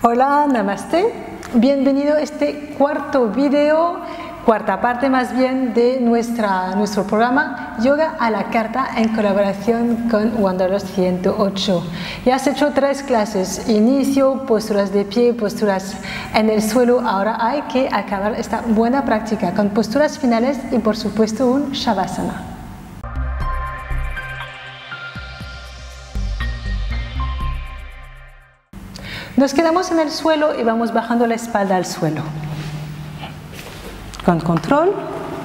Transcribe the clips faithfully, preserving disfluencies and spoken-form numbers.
Hola, namaste. Bienvenido a este cuarto video, cuarta parte más bien de nuestra, nuestro programa Yoga a la Carta en colaboración con Wanderlust ciento ocho. Ya has hecho tres clases, inicio, posturas de pie, posturas en el suelo. Ahora hay que acabar esta buena práctica con posturas finales y por supuesto un Shavasana. Nos quedamos en el suelo y vamos bajando la espalda al suelo. Con control.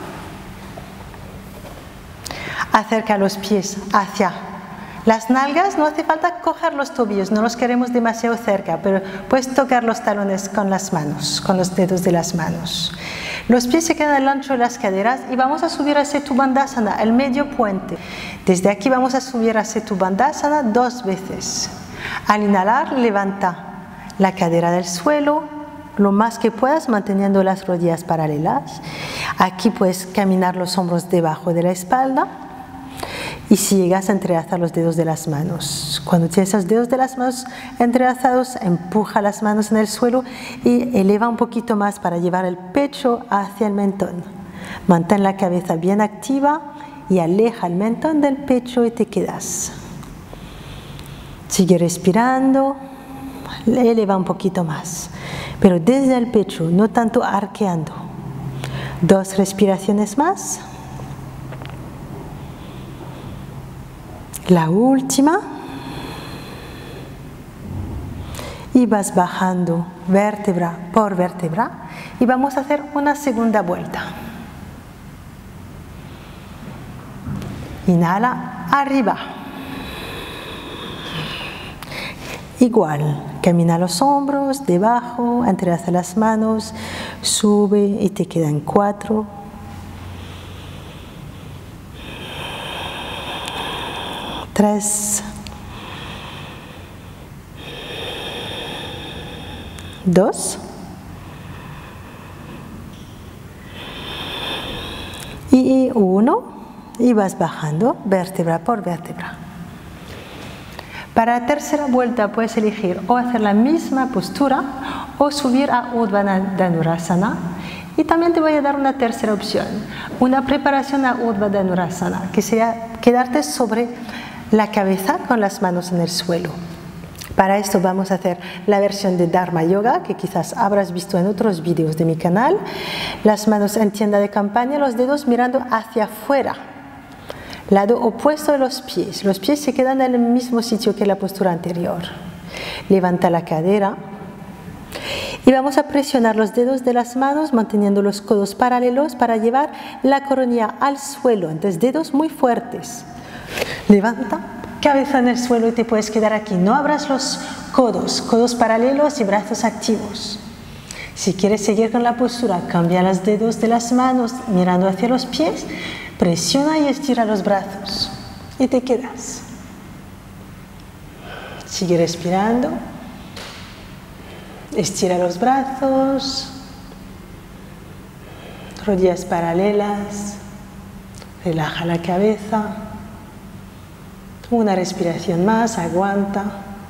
Acerca los pies hacia las nalgas. No hace falta coger los tobillos, no los queremos demasiado cerca, pero puedes tocar los talones con las manos, con los dedos de las manos. Los pies se quedan al ancho de las caderas y vamos a subir a Setu Bandhasana, el medio puente. Desde aquí vamos a subir a Setu Bandhasana dos veces. Al inhalar, levanta la cadera del suelo lo más que puedas, manteniendo las rodillas paralelas. Aquí puedes caminar los hombros debajo de la espalda y si llegas a entrelazar los dedos de las manos. Cuando tienes los dedos de las manos entrelazados, empuja las manos en el suelo y eleva un poquito más para llevar el pecho hacia el mentón. Mantén la cabeza bien activa y aleja el mentón del pecho y te quedas. Sigue respirando. Eleva un poquito más, pero desde el pecho, no tanto arqueando. Dos respiraciones más. La última. Y vas bajando vértebra por vértebra y vamos a hacer una segunda vuelta. Inhala, arriba. Igual, camina los hombros, debajo, entrelaza las manos, sube y te quedan cuatro. Tres. Dos. Y uno. Y vas bajando vértebra por vértebra. Para la tercera vuelta puedes elegir o hacer la misma postura o subir a Urdhva Dhanurasana. Y también te voy a dar una tercera opción, una preparación a Urdhva Dhanurasana, que sería quedarte sobre la cabeza con las manos en el suelo. Para esto vamos a hacer la versión de Dharma Yoga, que quizás habrás visto en otros vídeos de mi canal. Las manos en tienda de campaña, los dedos mirando hacia afuera. Lado opuesto de los pies. Los pies se quedan en el mismo sitio que la postura anterior. Levanta la cadera. Y vamos a presionar los dedos de las manos manteniendo los codos paralelos para llevar la coronilla al suelo. Entonces dedos muy fuertes. Levanta, cabeza en el suelo y te puedes quedar aquí. No abras los codos, codos paralelos y brazos activos. Si quieres seguir con la postura, cambia los dedos de las manos mirando hacia los pies. Presiona y estira los brazos y te quedas. Sigue respirando. Estira los brazos. Rodillas paralelas. Relaja la cabeza. Una respiración más, aguanta.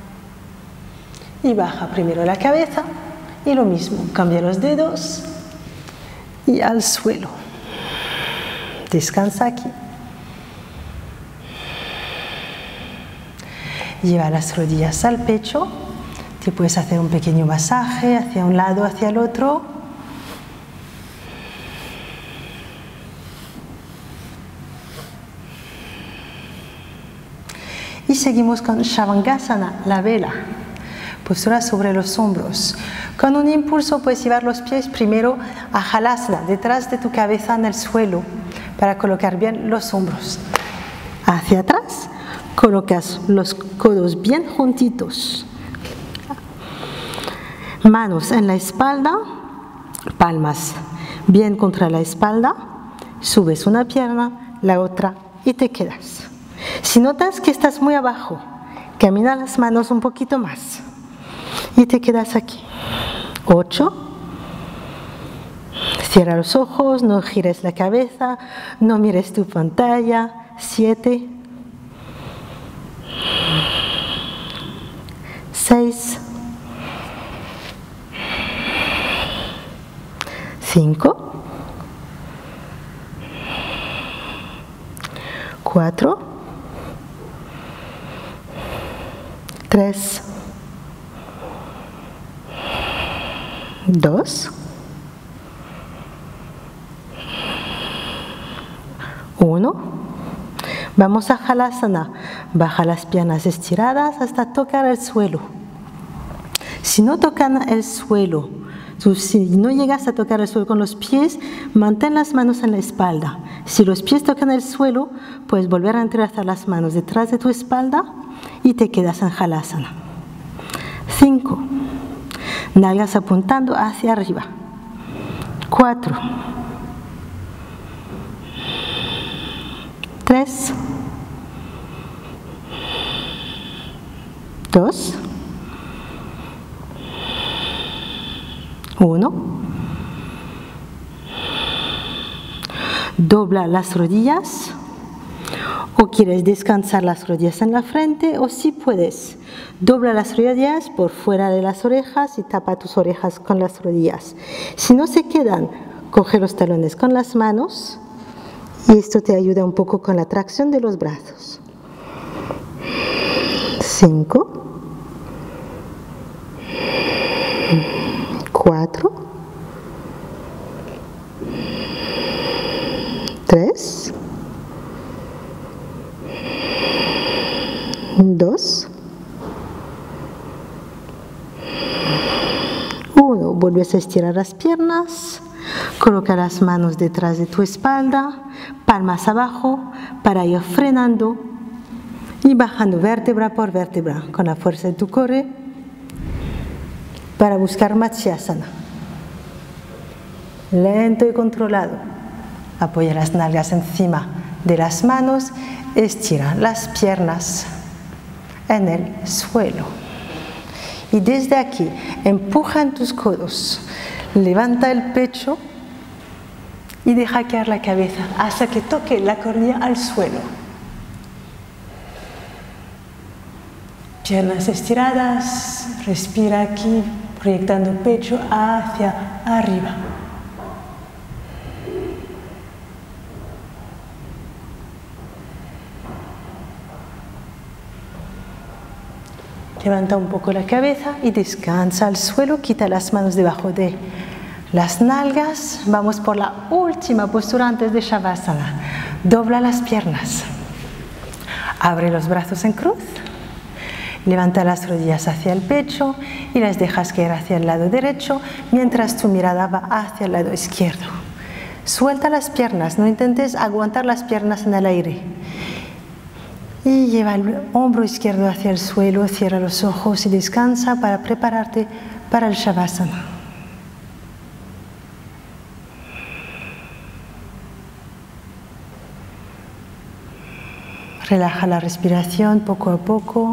Y baja primero la cabeza. Y lo mismo, cambia los dedos y al suelo. Descansa aquí. Lleva las rodillas al pecho. Te puedes hacer un pequeño masaje hacia un lado, hacia el otro. Y seguimos con Shavangasana, la vela. Postura sobre los hombros. Con un impulso puedes llevar los pies primero a Halasana, detrás de tu cabeza en el suelo, para colocar bien los hombros. Hacia atrás, colocas los codos bien juntitos. Manos en la espalda, palmas bien contra la espalda. Subes una pierna, la otra y te quedas. Si notas que estás muy abajo, camina las manos un poquito más y te quedas aquí. Ocho. Cierra los ojos, no gires la cabeza, no mires tu pantalla. Siete. Seis. cinco, cuatro, tres, dos, uno. Vamos a Halasana. Baja las piernas estiradas hasta tocar el suelo. Si no tocan el suelo, si no llegas a tocar el suelo con los pies, mantén las manos en la espalda. Si los pies tocan el suelo, puedes volver a entrelazar las manos detrás de tu espalda y te quedas en Halasana. cinco. Nalgas apuntando hacia arriba. cuatro. tres. dos. uno. Dobla las rodillas. O quieres descansar las rodillas en la frente, o si puedes, dobla las rodillas por fuera de las orejas y tapa tus orejas con las rodillas. Si no se quedan, coge los talones con las manos y esto te ayuda un poco con la tracción de los brazos. cinco, cuatro, tres, dos, uno. Vuelves a estirar las piernas, coloca las manos detrás de tu espalda, palmas abajo para ir frenando y bajando vértebra por vértebra con la fuerza de tu core para buscar Matsyasana. Lento y controlado. Apoya las nalgas encima de las manos, estira las piernas en el suelo. Y desde aquí, empuja en tus codos, levanta el pecho y deja caer la cabeza hasta que toque la coronilla al suelo. Piernas estiradas, respira aquí, proyectando el pecho hacia arriba. Levanta un poco la cabeza y descansa al suelo, quita las manos debajo de las nalgas. Vamos por la última postura antes de Shavasana. Dobla las piernas. Abre los brazos en cruz. Levanta las rodillas hacia el pecho y las dejas caer hacia el lado derecho mientras tu mirada va hacia el lado izquierdo. Suelta las piernas, no intentes aguantar las piernas en el aire. Y lleva el hombro izquierdo hacia el suelo, cierra los ojos y descansa para prepararte para el Shavasana. Relaja la respiración poco a poco.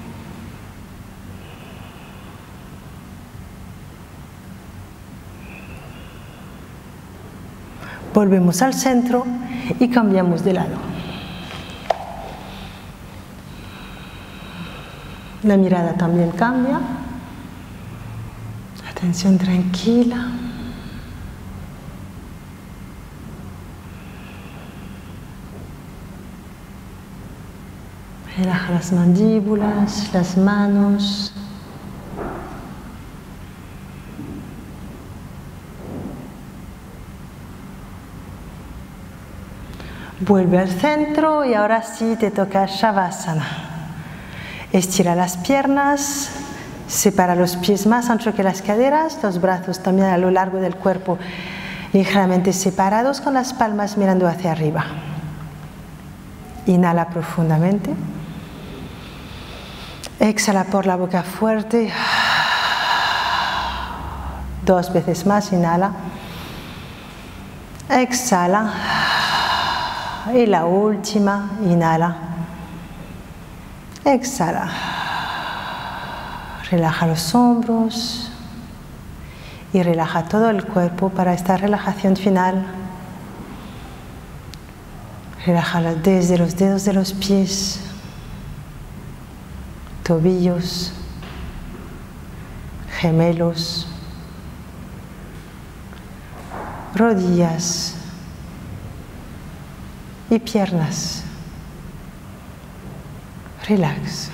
Volvemos al centro y cambiamos de lado. La mirada también cambia. Atención tranquila. Relaja las mandíbulas, las manos. Vuelve al centro y ahora sí te toca Shavasana. Estira las piernas, separa los pies más ancho que las caderas, los brazos también a lo largo del cuerpo ligeramente separados con las palmas mirando hacia arriba. Inhala profundamente. Exhala por la boca fuerte. Dos veces más, inhala. Exhala. Y la última, inhala. Exhala. Relaja los hombros y relaja todo el cuerpo para esta relajación final. Relájala desde los dedos de los pies, tobillos, gemelos, rodillas y piernas. Relax.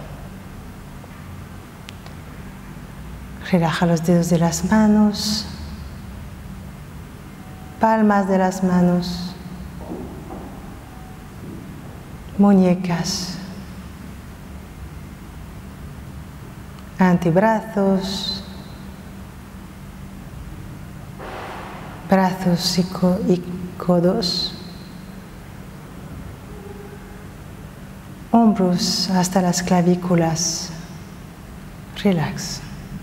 Relaja los dedos de las manos, palmas de las manos, muñecas, antebrazos, brazos y, co y codos, hombros hasta las clavículas. Relax.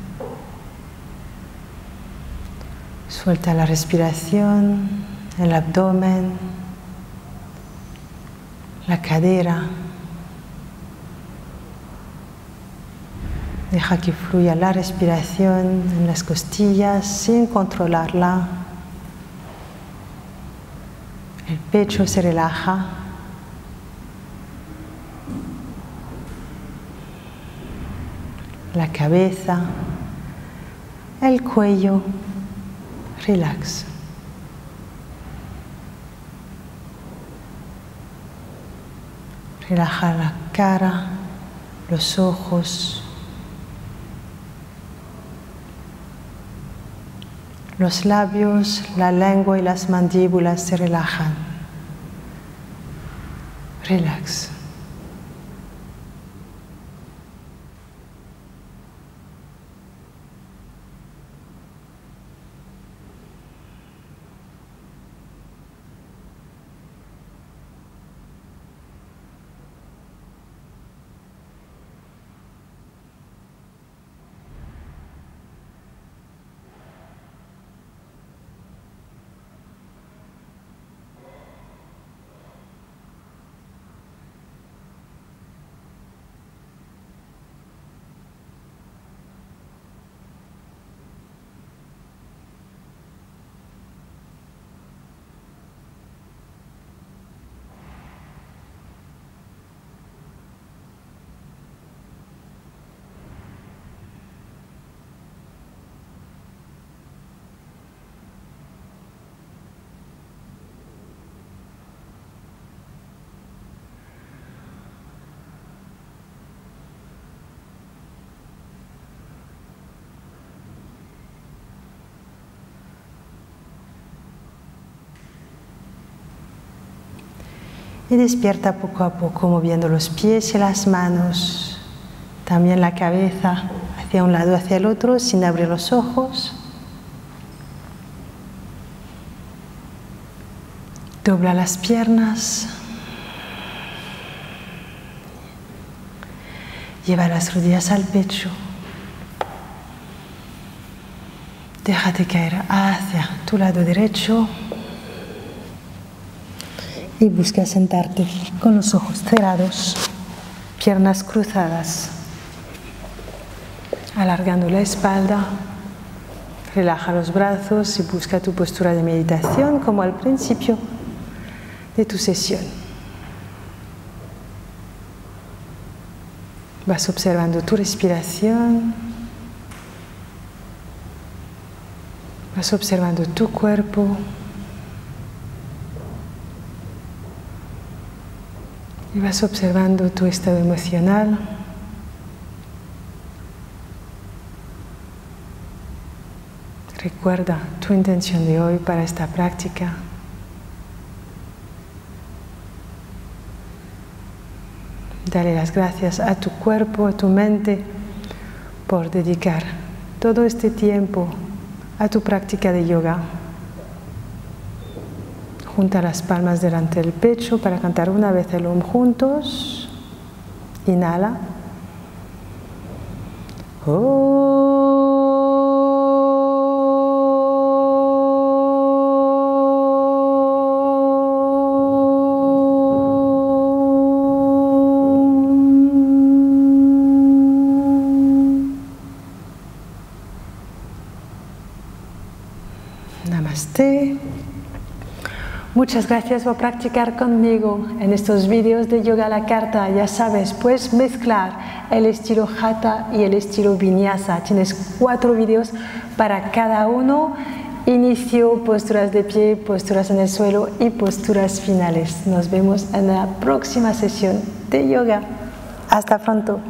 Suelta la respiración, el abdomen, la cadera. Deja que fluya la respiración en las costillas sin controlarla. El pecho se relaja. La cabeza, el cuello. Relax. Relaja la cara, los ojos, los labios, la lengua y las mandíbulas se relajan. Relax. Y despierta poco a poco moviendo los pies y las manos, también la cabeza hacia un lado, hacia el otro, sin abrir los ojos. Dobla las piernas. Lleva las rodillas al pecho. Déjate caer hacia tu lado derecho. Y busca sentarte con los ojos cerrados, piernas cruzadas, alargando la espalda. Relaja los brazos y busca tu postura de meditación como al principio de tu sesión. Vas observando tu respiración, vas observando tu cuerpo. Y vas observando tu estado emocional. Recuerda tu intención de hoy para esta práctica. Dale las gracias a tu cuerpo, a tu mente, por dedicar todo este tiempo a tu práctica de yoga. Junta las palmas delante del pecho para cantar una vez el Om juntos. Inhala. Om. Namaste. Muchas gracias por practicar conmigo en estos vídeos de yoga a la carta. Ya sabes, puedes mezclar el estilo Hatha y el estilo Vinyasa. Tienes cuatro vídeos para cada uno inicio, posturas de pie, posturas en el suelo y posturas finales. Nos vemos en la próxima sesión de yoga. Hasta pronto.